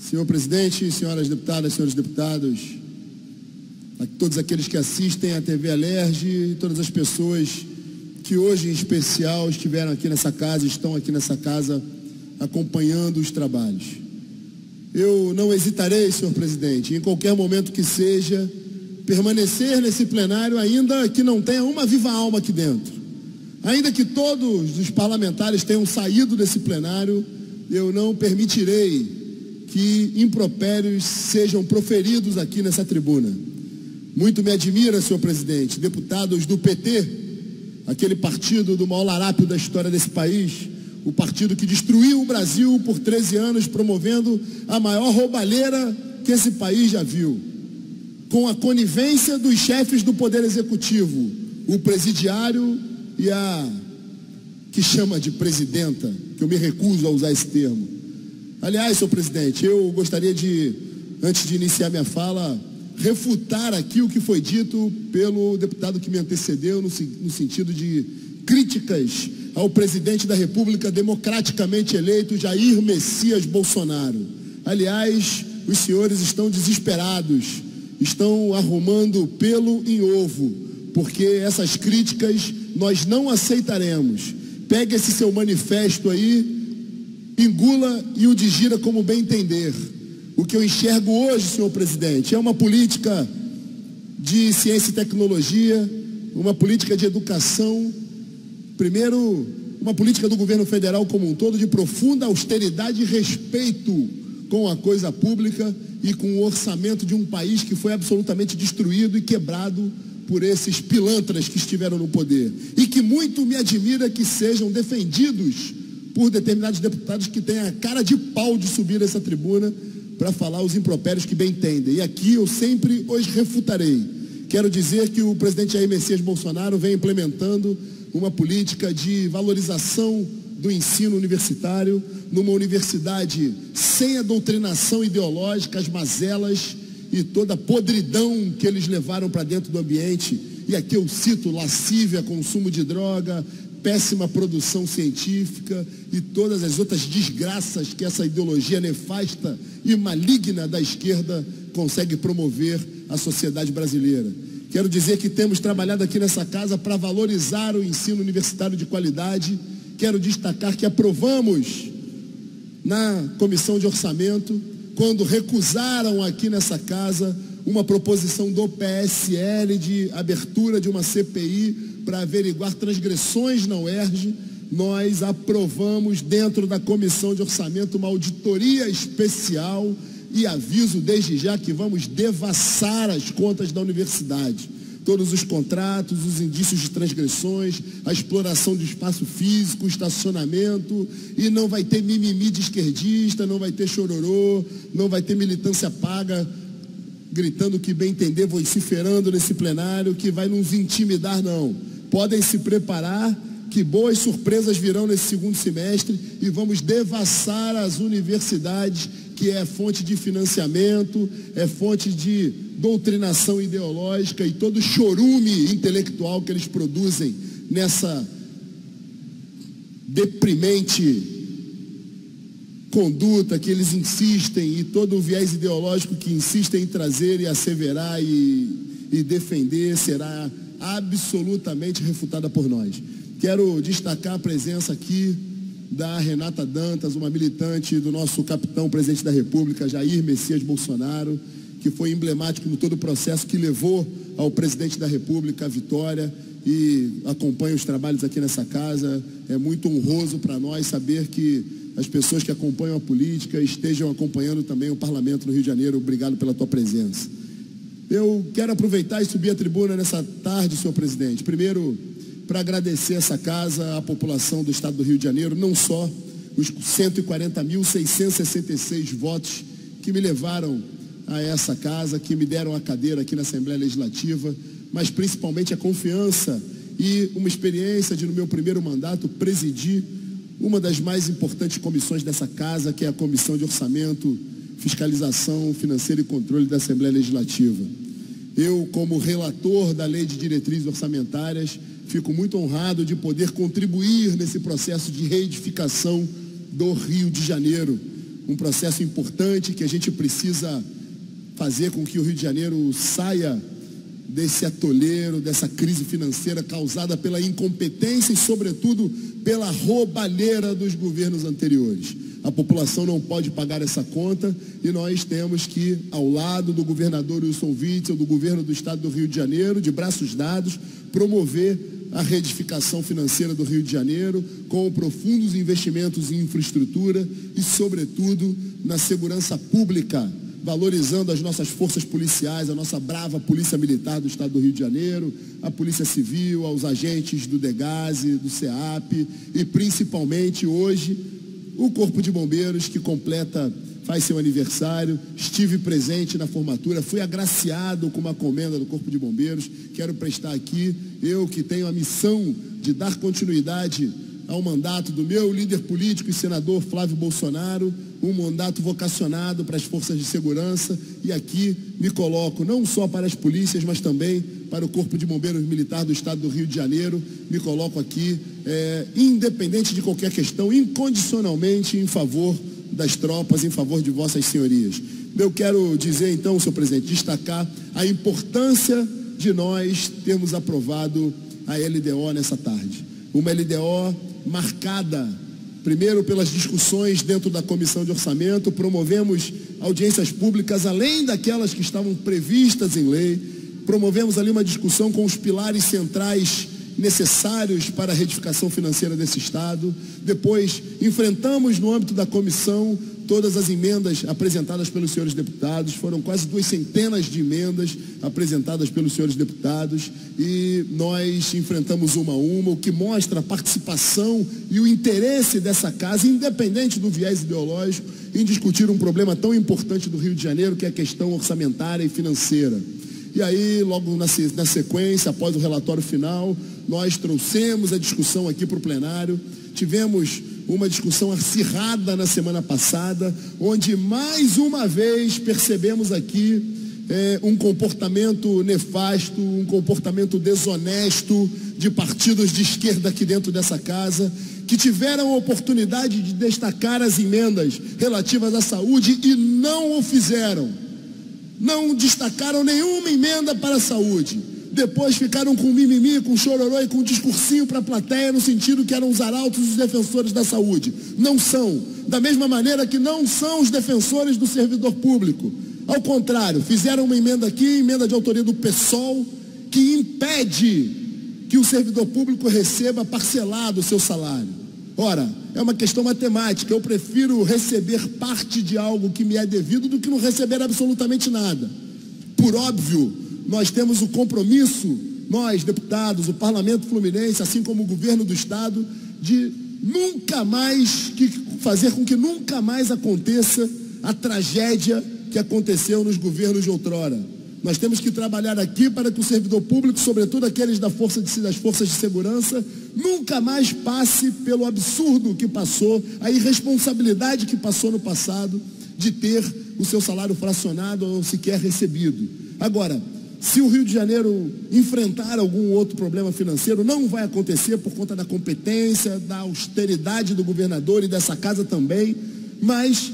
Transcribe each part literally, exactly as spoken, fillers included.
Senhor presidente, senhoras deputadas, senhores deputados, a todos aqueles que assistem à T V Alerj e todas as pessoas que hoje, em especial, estiveram aqui nessa casa, estão aqui nessa casa acompanhando os trabalhos. Eu não hesitarei, senhor presidente, em qualquer momento que seja, permanecer nesse plenário, ainda que não tenha uma viva alma aqui dentro. Ainda que todos os parlamentares tenham saído desse plenário, eu não permitirei que impropérios sejam proferidos aqui nessa tribuna. Muito me admira, senhor presidente, deputados do P T, aquele partido do maior larápio da história desse país, o partido que destruiu o Brasil por treze anos, promovendo a maior roubalheira que esse país já viu, com a conivência dos chefes do Poder Executivo, o presidiário e a que chama de presidenta, que eu me recuso a usar esse termo. Aliás, senhor presidente, eu gostaria de, antes de iniciar minha fala, refutar aqui o que foi dito pelo deputado que me antecedeu, no, no sentido de críticas ao presidente da República democraticamente eleito, Jair Messias Bolsonaro. Aliás, os senhores estão desesperados, estão arrumando pelo em ovo, porque essas críticas nós não aceitaremos. Pegue esse seu manifesto aí, engula e o digira como bem entender. O que eu enxergo hoje, senhor presidente, é uma política de ciência e tecnologia, uma política de educação, primeiro, uma política do governo federal como um todo de profunda austeridade e respeito com a coisa pública e com o orçamento de um país que foi absolutamente destruído e quebrado por esses pilantras que estiveram no poder. E que muito me admira que sejam defendidos por determinados deputados que têm a cara de pau de subir essa tribuna para falar os impropérios que bem entendem. E aqui eu sempre os refutarei. Quero dizer que o presidente Jair Messias Bolsonaro vem implementando uma política de valorização do ensino universitário, numa universidade sem a doutrinação ideológica, as mazelas e toda a podridão que eles levaram para dentro do ambiente. E aqui eu cito lascívia, consumo de droga, péssima produção científica e todas as outras desgraças que essa ideologia nefasta e maligna da esquerda consegue promover à sociedade brasileira. Quero dizer que temos trabalhado aqui nessa casa para valorizar o ensino universitário de qualidade. Quero destacar que aprovamos na comissão de orçamento, quando recusaram aqui nessa casa uma proposição do P S L de abertura de uma C P I para averiguar transgressões na U E R J, nós aprovamos dentro da comissão de orçamento uma auditoria especial e aviso desde já que vamos devassar as contas da universidade. Todos os contratos, os indícios de transgressões, a exploração do espaço físico, o estacionamento, e não vai ter mimimi de esquerdista, não vai ter chororô, não vai ter militância paga, gritando que bem entender, vociferando nesse plenário, que vai nos intimidar, não. Podem se preparar, que boas surpresas virão nesse segundo semestre e vamos devassar as universidades, que é fonte de financiamento, é fonte de doutrinação ideológica e todo o chorume intelectual que eles produzem nessa deprimente conduta que eles insistem e todo o viés ideológico que insistem em trazer e asseverar e, e defender será absolutamente refutada por nós. Quero destacar a presença aqui da Renata Dantas, uma militante do nosso capitão presidente da República, Jair Messias Bolsonaro, que foi emblemático no todo o processo que levou ao presidente da República a vitória e acompanha os trabalhos aqui nessa casa. É muito honroso para nós saber que as pessoas que acompanham a política estejam acompanhando também o parlamento no Rio de Janeiro. Obrigado pela tua presença. Eu quero aproveitar e subir a tribuna nessa tarde, senhor presidente. Primeiro, para agradecer essa casa, a população do estado do Rio de Janeiro, não só os cento e quarenta mil, seiscentos e sessenta e seis votos que me levaram a essa casa, que me deram a cadeira aqui na Assembleia Legislativa, mas principalmente a confiança e uma experiência de, no meu primeiro mandato, presidir uma das mais importantes comissões dessa casa, que é a Comissão de Orçamento, Fiscalização Financeira e Controle da Assembleia Legislativa. Eu, como relator da Lei de Diretrizes Orçamentárias, fico muito honrado de poder contribuir nesse processo de reedificação do Rio de Janeiro, um processo importante que a gente precisa fazer com que o Rio de Janeiro saia desse atoleiro, dessa crise financeira causada pela incompetência e, sobretudo, pela roubalheira dos governos anteriores. A população não pode pagar essa conta e nós temos que, ao lado do governador Wilson Witzel, do governo do estado do Rio de Janeiro, de braços dados, promover a reedificação financeira do Rio de Janeiro com profundos investimentos em infraestrutura e, sobretudo, na segurança pública, valorizando as nossas forças policiais, a nossa brava Polícia Militar do Estado do Rio de Janeiro, a Polícia Civil, aos agentes do DEGASE, do SEAP e, principalmente, hoje, o Corpo de Bombeiros, que completa, faz seu aniversário. Estive presente na formatura, fui agraciado com uma comenda do Corpo de Bombeiros. Quero prestar aqui, eu que tenho a missão de dar continuidade ao mandato do meu líder político e senador Flávio Bolsonaro, um mandato vocacionado para as forças de segurança, e aqui me coloco não só para as polícias, mas também para o Corpo de Bombeiros Militar do Estado do Rio de Janeiro. Me coloco aqui, é, independente de qualquer questão, incondicionalmente em favor das tropas, em favor de vossas senhorias. Eu quero dizer então, senhor presidente, destacar a importância de nós termos aprovado a L D O nessa tarde. Uma L D O marcada, primeiro, pelas discussões dentro da Comissão de Orçamento. Promovemos audiências públicas além daquelas que estavam previstas em lei. Promovemos ali uma discussão com os pilares centrais necessários para a retificação financeira desse Estado. Depois, enfrentamos no âmbito da comissão todas as emendas apresentadas pelos senhores deputados. Foram quase duas centenas de emendas apresentadas pelos senhores deputados e nós enfrentamos uma a uma, o que mostra a participação e o interesse dessa casa, independente do viés ideológico, em discutir um problema tão importante do Rio de Janeiro, que é a questão orçamentária e financeira. E aí, logo na, na sequência, após o relatório final, nós trouxemos a discussão aqui para o plenário. Tivemos uma discussão acirrada na semana passada, onde mais uma vez percebemos aqui é, um comportamento nefasto, um comportamento desonesto de partidos de esquerda aqui dentro dessa casa, que tiveram a oportunidade de destacar as emendas relativas à saúde e não o fizeram. Não destacaram nenhuma emenda para a saúde. Depois ficaram com mimimi, com chororô e com um discursinho para a plateia, no sentido que eram os arautos e os defensores da saúde. Não são. Da mesma maneira que não são os defensores do servidor público. Ao contrário, fizeram uma emenda aqui, emenda de autoria do PSOL, que impede que o servidor público receba parcelado o seu salário. Ora, é uma questão matemática. Eu prefiro receber parte de algo que me é devido do que não receber absolutamente nada. Por óbvio, nós temos o compromisso, nós, deputados, o Parlamento Fluminense, assim como o governo do Estado, de nunca mais, que, fazer com que nunca mais aconteça a tragédia que aconteceu nos governos de outrora. Nós temos que trabalhar aqui para que o servidor público, sobretudo aqueles da força de, das forças de segurança, nunca mais passe pelo absurdo que passou, a irresponsabilidade que passou no passado de ter o seu salário fracionado ou sequer recebido. Agora, se o Rio de Janeiro enfrentar algum outro problema financeiro, não vai acontecer por conta da competência, da austeridade do governador e dessa casa também, mas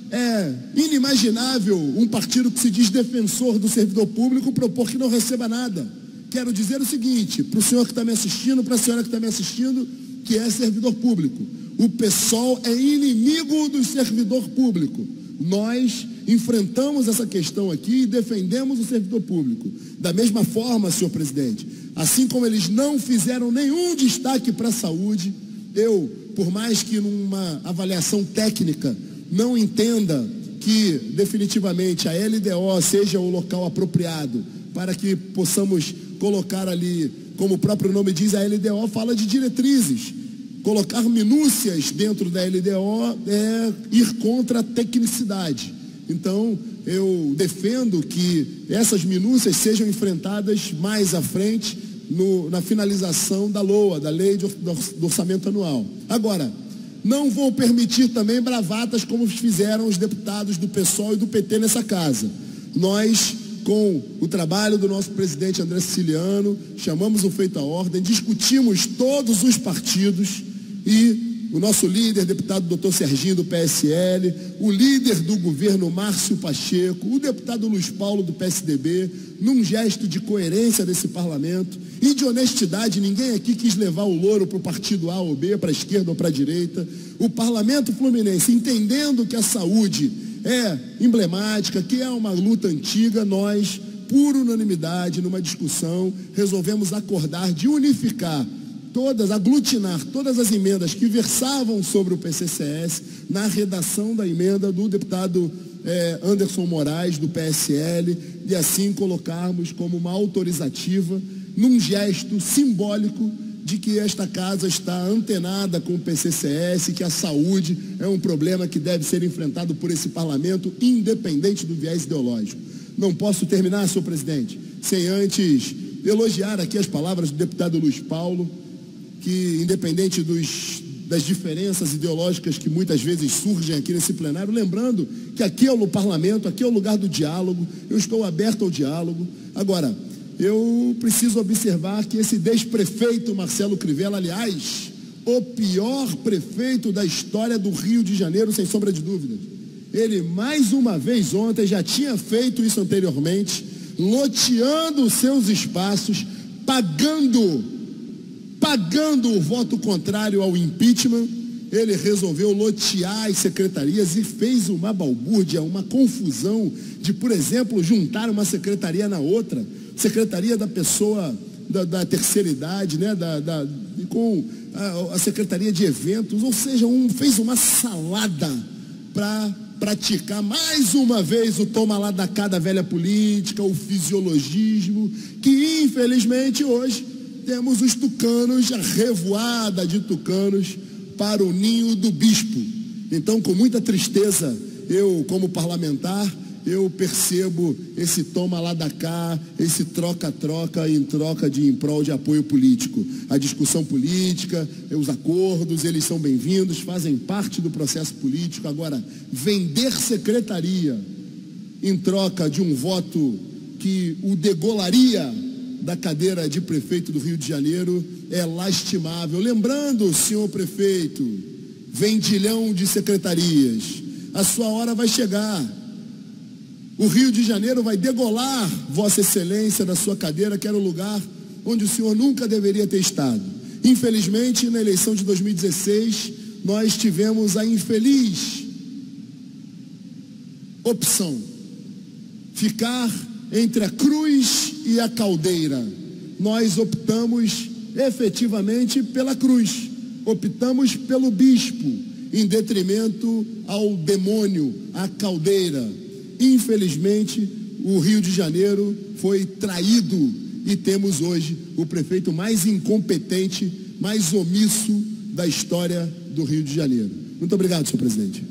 é inimaginável um partido que se diz defensor do servidor público propor que não receba nada. Quero dizer o seguinte, para o senhor que está me assistindo, para a senhora que está me assistindo, que é servidor público. O PSOL é inimigo do servidor público. Nós enfrentamos essa questão aqui e defendemos o servidor público. Da mesma forma, senhor presidente, assim como eles não fizeram nenhum destaque para a saúde, eu, por mais que numa avaliação técnica não entenda que definitivamente a L D O seja o local apropriado para que possamos colocar ali, como o próprio nome diz, a L D O fala de diretrizes. Colocar minúcias dentro da L D O é ir contra a tecnicidade. Então, eu defendo que essas minúcias sejam enfrentadas mais à frente no, na finalização da L O A, da Lei de, do Orçamento Anual. Agora, não vou permitir também bravatas como fizeram os deputados do PSOL e do P T nessa casa. Nós, com o trabalho do nosso presidente André Siciliano, chamamos o feito à ordem, discutimos todos os partidos e o nosso líder, deputado doutor Serginho, do P S L, o líder do governo, Márcio Pacheco, o deputado Luiz Paulo, do P S D B, num gesto de coerência desse parlamento e de honestidade, ninguém aqui quis levar o louro para o partido A ou B, para a esquerda ou para a direita. O parlamento fluminense, entendendo que a saúde é emblemática, que é uma luta antiga, nós, por unanimidade, numa discussão, resolvemos acordar de unificar todas, aglutinar todas as emendas que versavam sobre o P C C S na redação da emenda do deputado eh, Anderson Moraes, do P S L, e assim colocarmos como uma autorizativa, num gesto simbólico de que esta casa está antenada com o P C C S, que a saúde é um problema que deve ser enfrentado por esse parlamento, independente do viés ideológico. Não posso terminar, senhor presidente, sem antes elogiar aqui as palavras do deputado Luiz Paulo, que, independente dos, das diferenças ideológicas que muitas vezes surgem aqui nesse plenário, lembrando que aqui é o parlamento, aqui é o lugar do diálogo, eu estou aberto ao diálogo. Agora, eu preciso observar que esse desprefeito Marcelo Crivella, aliás, o pior prefeito da história do Rio de Janeiro, sem sombra de dúvidas, ele mais uma vez ontem, já tinha feito isso anteriormente, loteando os seus espaços, pagando, pagando o voto contrário ao impeachment. Ele resolveu lotear as secretarias e fez uma balbúrdia, uma confusão de, por exemplo, juntar uma secretaria na outra, secretaria da pessoa da, da terceira idade, né, da, da, com a, a secretaria de eventos, ou seja, um, fez uma salada para praticar mais uma vez o toma lá da cá da velha política, o fisiologismo, que infelizmente hoje temos os tucanos, a revoada de tucanos para o ninho do bispo. Então, com muita tristeza, eu, como parlamentar, eu percebo esse toma lá da cá, esse troca-troca em troca de em prol de apoio político. A discussão política, os acordos, eles são bem-vindos, fazem parte do processo político. Agora, vender secretaria em troca de um voto que o degolaria da cadeira de prefeito do Rio de Janeiro é lastimável. Lembrando, senhor prefeito, vendilhão de secretarias, a sua hora vai chegar. O Rio de Janeiro vai degolar Vossa Excelência da sua cadeira, que era o lugar onde o senhor nunca deveria ter estado. Infelizmente, na eleição de dois mil e dezesseis, nós tivemos a infeliz opção, ficar entre a cruz e a caldeira. Nós optamos efetivamente pela cruz, optamos pelo bispo, em detrimento ao demônio, à caldeira. Infelizmente, o Rio de Janeiro foi traído e temos hoje o prefeito mais incompetente, mais omisso da história do Rio de Janeiro. Muito obrigado, senhor presidente.